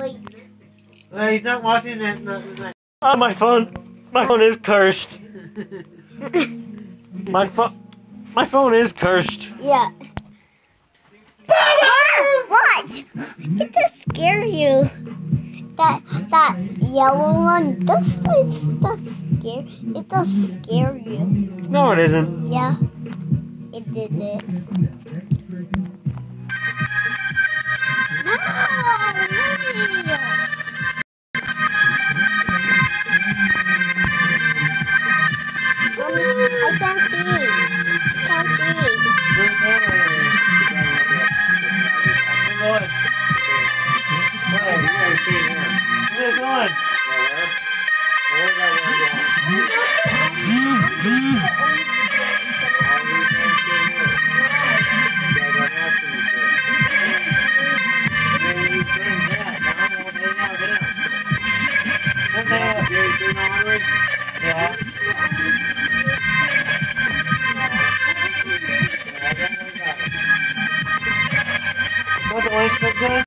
Wait. He's not watching that. Oh, my phone is cursed. My phone is cursed. Yeah. What? It does scare you. That yellow one does scare. It does scare you. No, it isn't. Yeah. It did it. I can't see. Can't see. What's the orange